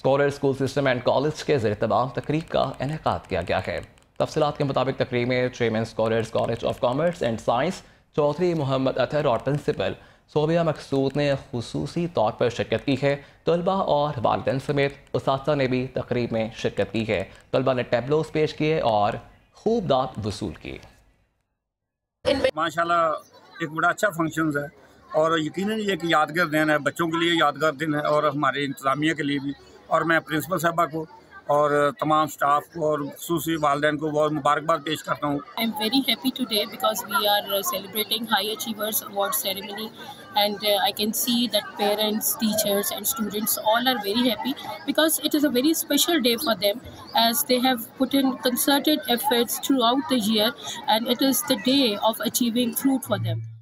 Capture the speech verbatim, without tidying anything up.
Scholar school system and college के ज़रिए तमाम तकरीब का इनेकाद किया गया है। तफसीलात के मुताबिक तकरीब में chairman scholars college of commerce and science Chaudhry Mohammad Athar और प्रिंसिपल सोबिया मकसूद ने खुसूसी तौर पर शिरकत की है। तलबा और वालिदैन समेत उस्ताज़ा ने भी तकरीब में शिरकत की है। तलबा ने टैबलोस पेश किए और खूब दाद वसूल की। माशाल्लाह एक बड़ा अच्छा फंक्शन है और यकीनन ये एक यादगार दिन है, बच्चों के लिए यादगार दिन है और हमारे इंतज़ामिया के लिए भी। और मैं प्रिंसिपल साहबा को और तमाम स्टाफ को और खुसूसी वालिदैन को बहुत मुबारकबाद पेश करता हूँ। I am very happy today because we are celebrating high achievers award ceremony and uh, I can see that parents, teachers and students all are very happy because it is a very special day for them as they have put in concerted efforts throughout the year and it is the day of achieving fruit for them.